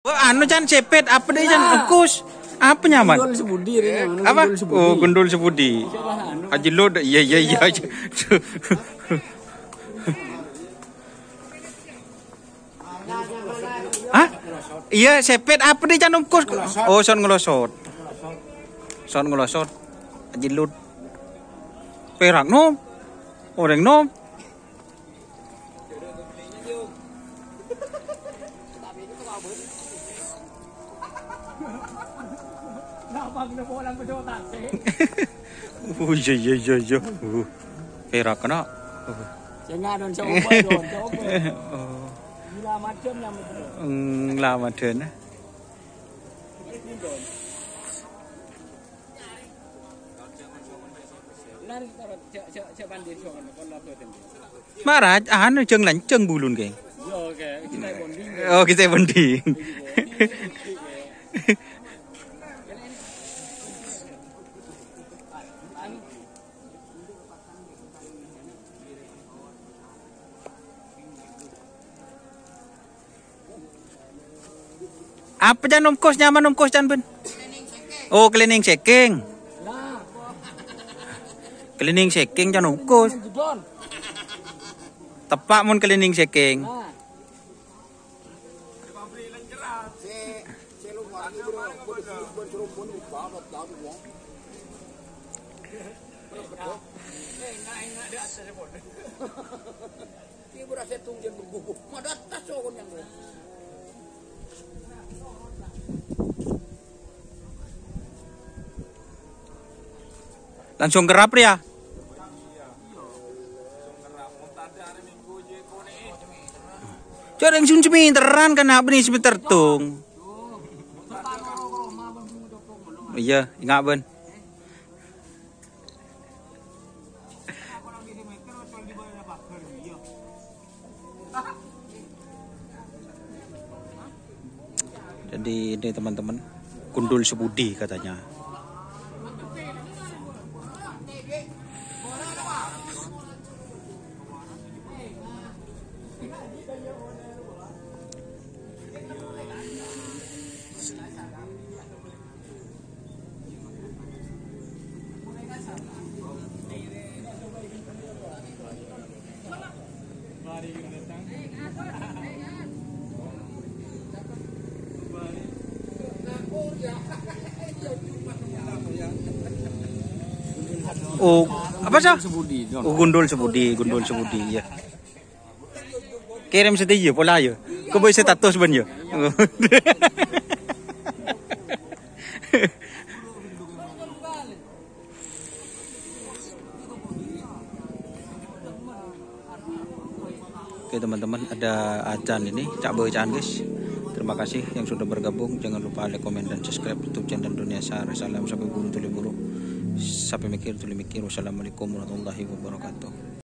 Oh, anu Chan cepet apa deh Chan engkus. Apa nyaman? Gundul sebudi ini. Apa? Oh, gundul sebudi. Aji lo iya. Hah? Iya, sepet apa deh Chan engkus? Oh, son ngelosot. Aji lo. Perak nom. Orang nom. Iya. Perak kena. Jangan don coba don. Gila macam yang betul. Lama den. Marah, anu jeung lanceng bulun geng. Oh, kita bonding. Apa jan kos nyaman kos jan ben? Oh, cleaning checking. Cleaning checking jan kos. Tepak mun cleaning checking. Langsung gerap ya? Coreng sun seminteran kan apa nih sebentar tung. Iya, ingat ben. Jadi ini teman-teman, gundul sebudi katanya. Oh, apa sih? Oh, gundul sebudi ya. Kirim setia pola ya. Kau boleh status ben ya. Oke teman-teman, ada acan ini, Cak Bocan guys. Terima kasih yang sudah bergabung. Jangan lupa like, komen, dan subscribe YouTube channel Dunia Sehari. Salam sampai buru tuli buru. Sampai mikir tuli mikir. Wassalamualaikum warahmatullahi wabarakatuh.